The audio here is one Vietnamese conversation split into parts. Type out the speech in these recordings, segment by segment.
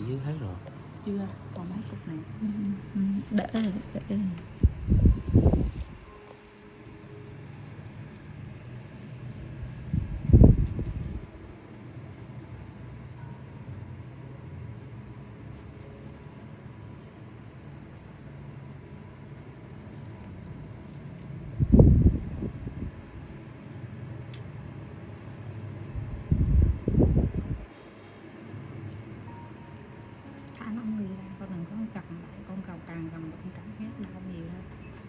dưới hết rồi. Chưa, còn mấy cục này. Đỡ rồi, đỡ rồi. Thả nó không đi ra, con đừng có cầm lại, con cầu càng cầm cũng cảm giác đau nhiều hơn.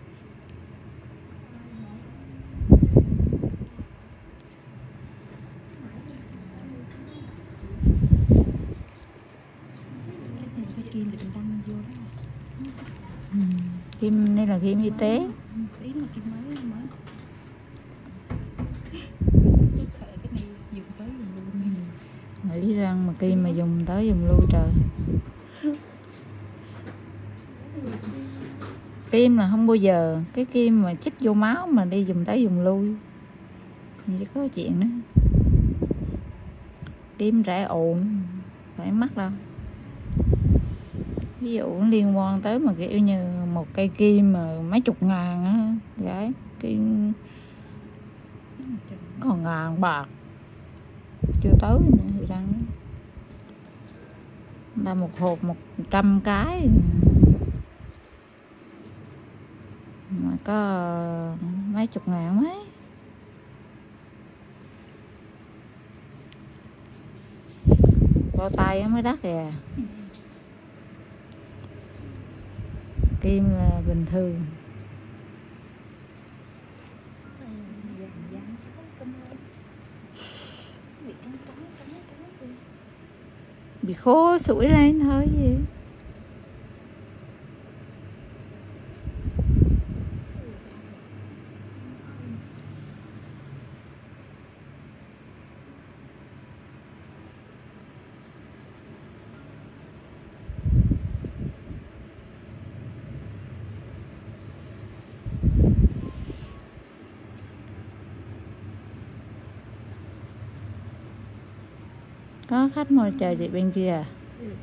Cái kim định đâm vô đó. Kim đây là kim y tế. Ý là kim mới mới. Sợ cái này dùng tới dùng luôn. Nghĩ rằng mà kim mà dùng tới dùng lui trời. Kim là không bao giờ cái kim mà chích vô máu mà đi dùng tới dùng lui, chỉ có chuyện đó. Kim rẻ ổn phải mắc đâu. Ví dụ liên quan tới mà kiểu như một cây kim mà mấy chục ngàn á, gái kim còn ngàn bạc chưa tới nữa thì răng là một hộp 100 cái mà có mấy chục ngàn mấy. Bao tay mới đắt kìa. Kim là bình thường. Bị khô sủi lên thôi gì. Có khách ngồi chờ chị bên kia à?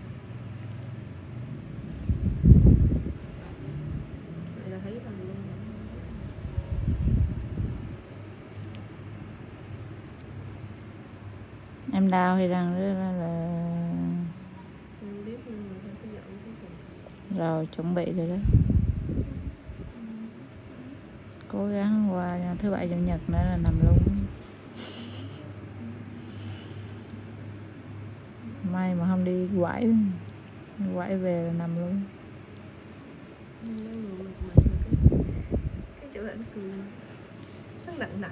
Em đau thì rằng là rồi chuẩn bị rồi đó. Cố gắng qua thứ bảy chủ nhật nữa là nằm luôn. May mà không đi quẩy về là nằm luôn. Cái chỗ anh cười nó nặng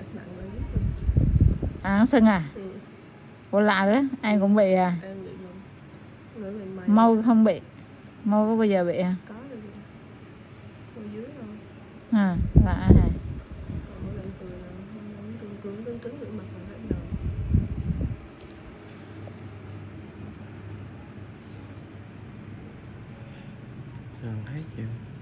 À sưng à? Ủa lạ đó, ai cũng bị à? Mau không bị. Mau có bao giờ bị à? Có rồi. Ở dưới thôi. À, lạ hả? Mỗi lần cười là cứng được mặt là hết đầu. Gần thấy chưa?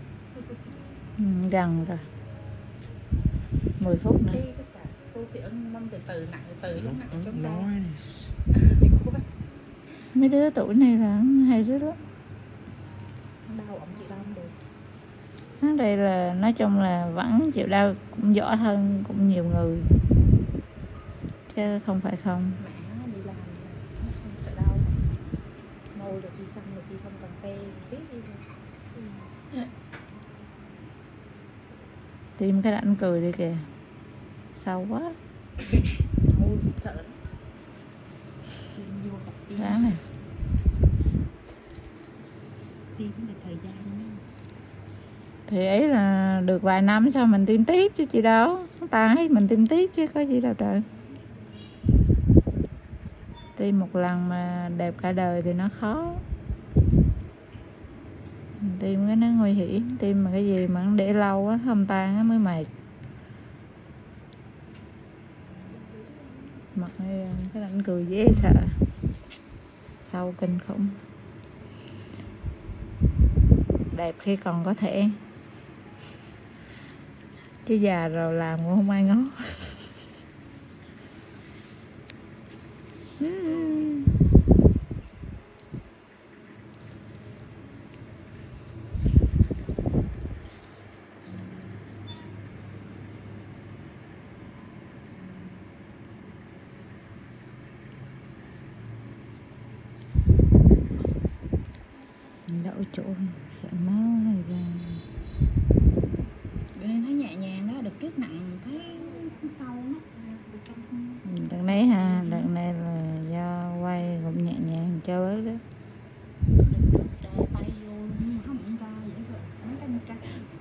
Gần rồi. 10 phút nữa. Tôi thì ấn mâm từ nặng từ lúc nặng trong đó. Nói đi. Mấy đứa tuổi này là hay rất lắm. Đau ổng chị đau không được. Đây là nói chung là vẫn chịu đau cũng giỏi hơn cũng nhiều người. Chứ không phải không. Mẹ đi làm không sợ đau. Môi rồi chị xăm rồi chị không cần tê biết đi rồi. Tim cái ảnh cười đi kìa. Sâu quá. Môi sợ lắm. Đáng này. Tiêm được thời gian nữa. Thì ấy là được vài năm sau mình tiêm tiếp chứ chị đâu. Tan hết mình tiêm tiếp chứ có gì đâu trời. Tiêm một lần mà đẹp cả đời thì nó khó. Tiêm cái nó nguy hiểm. Tiêm mà cái gì mà nó để lâu á, không tan á mới mệt. Mặt này cái ảnh cười dễ sợ. Sâu kinh khủng. Đẹp khi còn có thể. Chứ già rồi làm cũng không ai ngó. chỗ sợ máu này ra. Bữa nay thấy nhẹ nhàng đó, đợt trước nặng thấy sâu đó. Đợt này ha, đợt này là do quay cũng nhẹ nhàng cho bớt đó. Đè tay vô nhưng mà không ra vậy rồi, mấy cái trắng.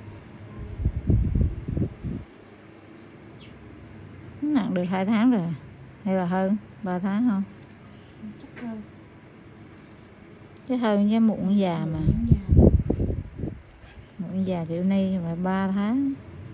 Nặng được 2 tháng rồi hay là hơn 3 tháng không? Chắc hơn. Chứ hơn với muộn già mà. Muộn già. Muộn già kiểu này mà 3 tháng.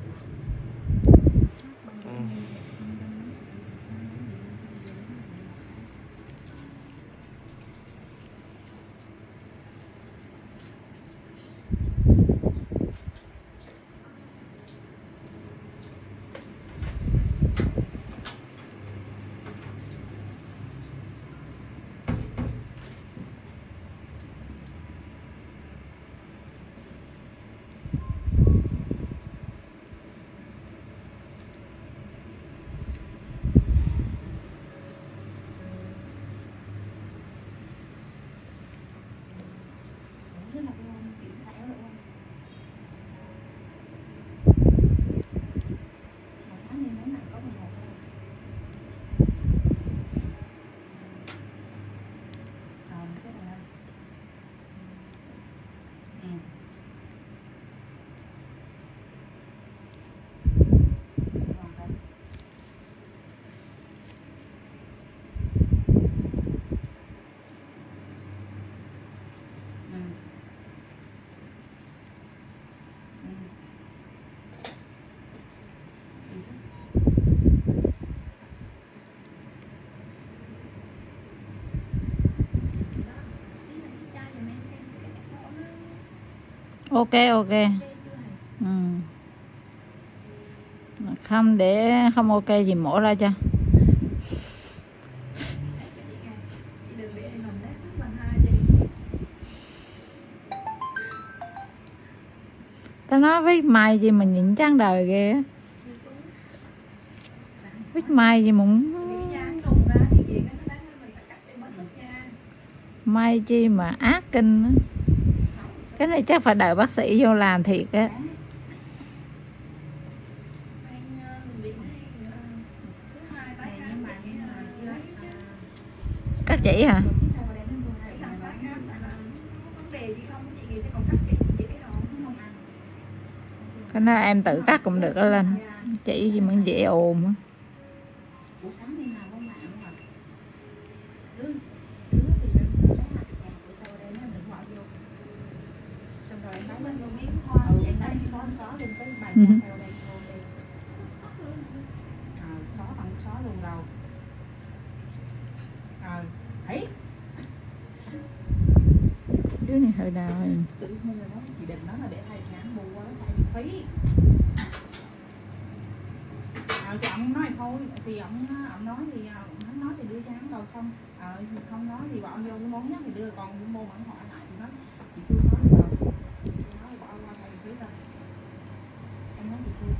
Rất là ôm kiểu khỏe rồi ôm. Mà sáng nay nóng nặng có 11 thôi. Cái này lên. Còn đây. Ok ok. Ừ. Không để không ok gì mổ ra cho. Tao nói với Mai gì mà nhịn chán đời ghê á. Với Mai gì mà Mai chi mà ác kinh á. Cái này chắc phải đợi bác sĩ vô làm thiệt á. Cắt chỉ hả? Cái đó em tự cắt cũng được đó lên. Chỉ gì mà dễ ồn á. Xóa luôn đầu. Thấy Đứa này hơi đau rồi. tự nhiên là nó chỉ định nó là để thay ngán bù quá thay phí. Thì ông nói thôi thì ông nói thì ông nói thì đưa cho hắn rồi không không nói thì bỏ vô cái món nhất thì đưa, còn cái môn vẫn hỏi lại thì nói chị Phương nói rồi nói bỏ qua thay phí rồi em nói chị Phương.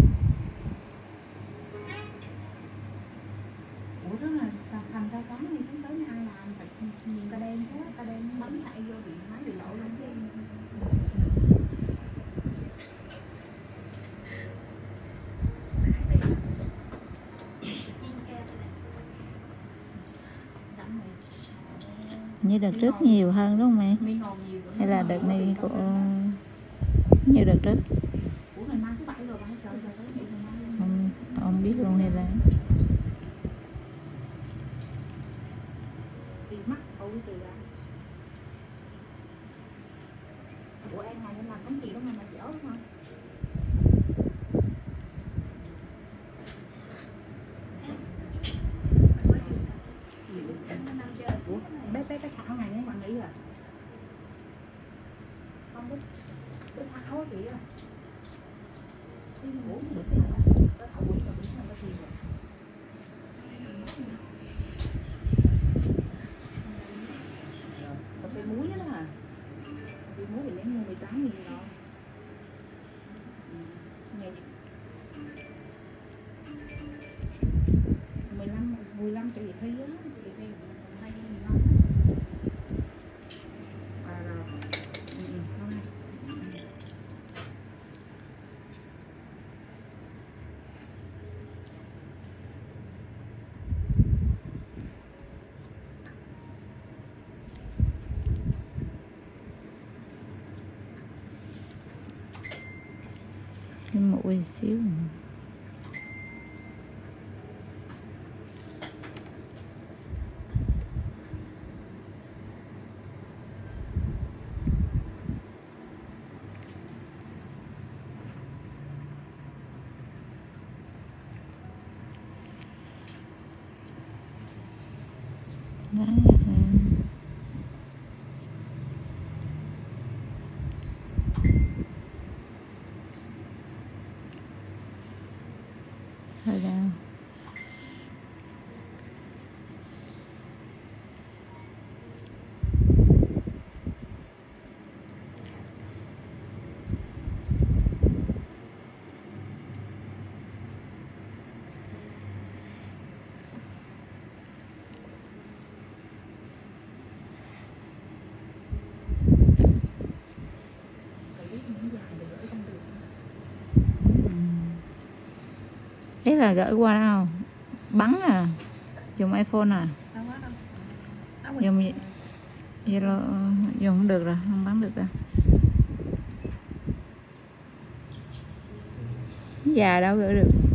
Ủa đó là thành ra sáng nay sáng sớm ai làm phải nhìn ta đen thế, ta đen bấm lại vô điện máy bị lộ luôn cái Như đợt trước nhiều hơn đúng không em? Hay là đợt này của như đợt trước? Không biết luôn hay là Ủa em ngày em làm sáng chiều đó mà dở đúng không? Bé Thảo ngày nay bạn nghĩ rồi. Không biết bé Thảo chị rồi. Đi ngủ được cái nào đó. Bé Thảo buổi rồi buổi nào có gì rồi. quay xíu. Đấy, hơi đau. Ý là gửi qua đâu? Bắn à? Dùng iPhone à? Đâu có đâu. Dùng Zalo dùng không được rồi, không bắn được đâu. Già đâu gửi được.